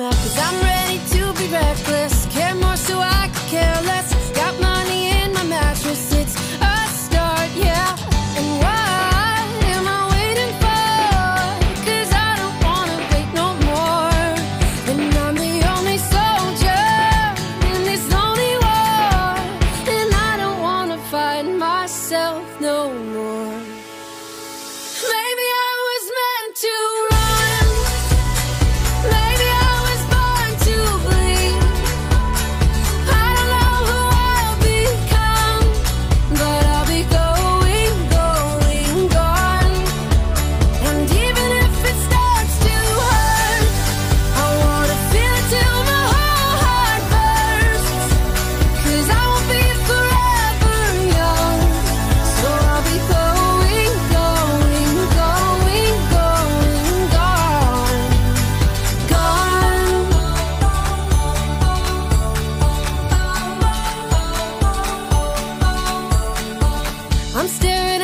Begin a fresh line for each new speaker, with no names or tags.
'cause I'm ready to be reckless. Care more so I could care less. Got money in my mattress, it's a start, yeah. And what am I waiting for? 'Cause I don't wanna wait no more. And I'm the only soldier in this lonely war, and I don't wanna fight myself no more. Maybe I was meant to run. Maybe I was born to bleed. I don't know who I'll become, but I'll be going, going, gone. And even if it starts to hurt, I wanna feel it till my whole heart bursts. 'Cause I won't be forever young, so I'll be going, going, going, going, gone, gone. I'm staring